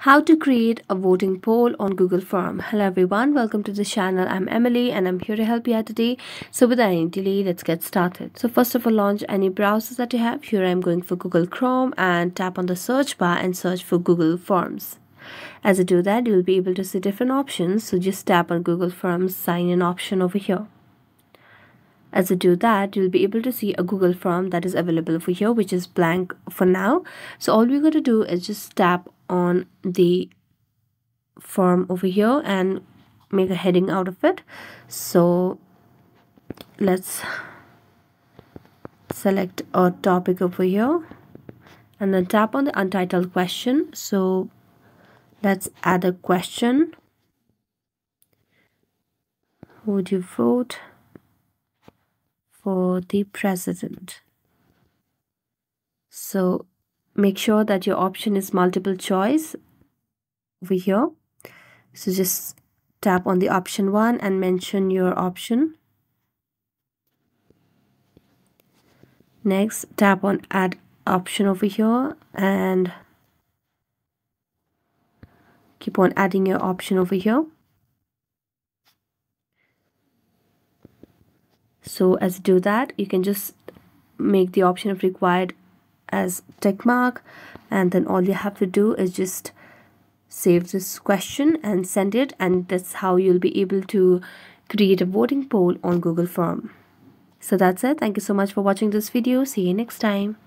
How to create a voting poll on Google Form. Hello everyone, welcome to the channel. I'm Emily and I'm here to help you out today. So without any delay, let's get started. So first of all, launch any browsers that you have. Here I'm going for Google Chrome and tap on the search bar and search for Google Forms. As you do that, you'll be able to see different options. So just tap on Google Forms sign in option over here. As you do that, you'll be able to see a Google form that is available for here, which is blank for now. So all we're going to do is just tap on the form over here and make a heading out of it. So let's select a topic over here and then tap on the untitled question. So let's add a question. Would you vote for the president? So make sure that your option is multiple choice over here. So just tap on the option 1 and mention your option. Next, tap on add option over here and keep on adding your option over here. So as you do that, you can just make the option of required as tick mark, and then all you have to do is just save this question and send it, and that's how you'll be able to create a voting poll on Google Form. So that's it. Thank you so much for watching this video. See you next time.